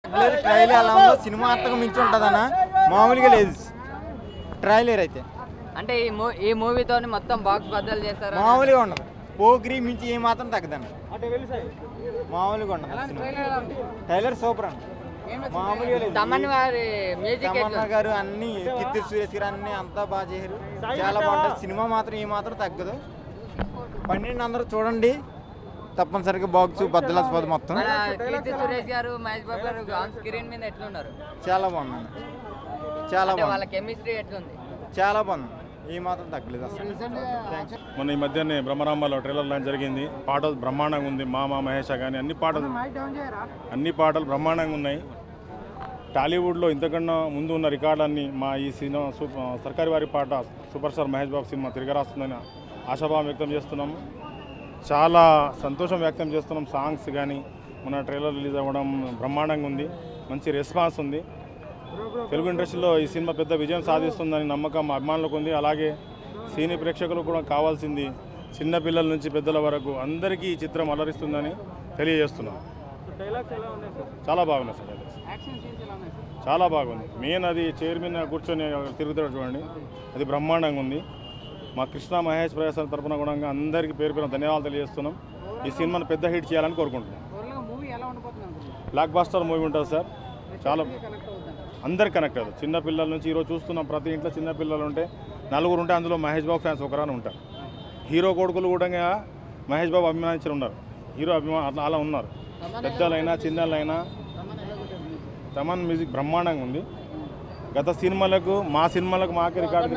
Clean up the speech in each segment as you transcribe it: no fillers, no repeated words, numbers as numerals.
Trailer ఎలా ఉందో cinema అంతకు మించి ఉంటుందన్న, మామూలుగా లేదు ట్రైలర్ అయితే. అంటే ఈ మూవీతో మొత్తం బాక్స్ బద్దలు చేస్తారు. మామూలుగా ఉండదు, పోగ్రీ మించి ఏ మాత్రం తగ్గదన్న, మామూలుగా ఉండదు. ట్రైలర్ సూపర్ అన్న, మామూలుగా లేదు. తమన్నా గారు అన్ని, కిత్తూరు సురేష్ గారు అన్ని అంతా బాగా చేశారు, చాలా బాగుంటుంది. సినిమా మాత్రం ఏ మాత్రం తగ్గదు. 12 అందరూ చూడండి తప్పనిసరిగా, బాక్స్ బద్దలసిపోతుంది మొత్తం. సురేష్ గారు మహేష్ బాబు గారు ఆన్ స్క్రీన్ మీద ఎట్లున్నారు? చాలా బాగుంది, చాలా బాగుంది. వాళ్ళ కెమిస్ట్రీ ఎట్లుంది? చాలా బాగుంది, ఏ మాత్రం తగ్గలేదు అసలు. మొన్న ఈ మధ్యనే బ్రహ్మరాంబలో ట్రైలర్ లాంచ్ జరిగింది. పాటలు బ్రహ్మాండంగా ఉంది. మామ మహేష కానీ అన్ని పాటలు బ్రహ్మాండంగా ఉన్నాయి. టాలీవుడ్లో ఇంతకన్నా ముందు ఉన్న రికార్డులన్నీ మా ఈ cinema Sarkari Vaari Paata super star Mahesh Babu cinema తిరిగి రాస్తుందని ఆశాభావం వ్యక్తం చేస్తున్నాము. చాలా సంతోషం వ్యక్తం చేస్తున్నాం. సాంగ్స్ కానీ మన ట్రైలర్ రిలీజ్ అవ్వడం బ్రహ్మాండంగా ఉంది, మంచి రెస్పాన్స్ ఉంది. తెలుగు ఇండస్ట్రీలో ఈ సినిమా పెద్ద విజయం సాధిస్తుందని నమ్మకం అభిమానులకు ఉంది. అలాగే సినీ ప్రేక్షకులకు కూడా కావాల్సింది చిన్నపిల్లల నుంచి పెద్దల వరకు అందరికీ ఈ చిత్రం అలరిస్తుందని తెలియజేస్తున్నాం. చాలా బాగున్నాయి సార్, చాలా బాగుంది. మెయిన్ అది చైర్ మీద కూర్చొని తిరుగుతాడు చూడండి, అది బ్రహ్మాండంగా ఉంది. మా కృష్ణ మహేష్ ప్రయాసం తరపున కూడా అందరికీ పేరు పేరు ధన్యవాదాలు తెలియజేస్తున్నాం. ఈ సినిమాను పెద్ద హిట్ చేయాలని కోరుకుంటున్నాం. బ్లాక్ బాస్టర్ మూవీ ఉంటుంది సార్, చాలా అందరికి కనెక్ట్ అవుతుంది. చిన్నపిల్లల నుంచి ఈరోజు చూస్తున్నాం, ప్రతి ఇంట్లో చిన్నపిల్లలు ఉంటే 4 ఉంటే అందులో మహేష్ బాబు ఫ్యాన్స్ ఒకరాని ఉంటారు. హీరో కొడుకులు కూడా మహేష్ బాబు అభిమానించి ఉన్నారు, హీరో అలా ఉన్నారు. పెద్దలైనా చిన్నలైనా తమన్ మ్యూజిక్ బ్రహ్మాండంగా ఉంది. గత సినిమాలకు మా సినిమాలకు మాకే రికార్డు.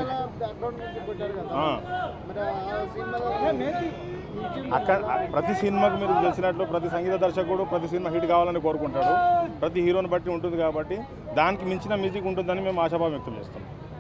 అక్కడ ప్రతి సినిమాకు మీరు తెలిసినట్లు ప్రతి సంగీత దర్శకుడు ప్రతి సినిమా హిట్ కావాలని కోరుకుంటాడు. ప్రతి హీరోని బట్టి ఉంటుంది కాబట్టి దానికి మించిన మ్యూజిక్ ఉంటుందని మేము ఆశాభావం వ్యక్తం చేస్తాం.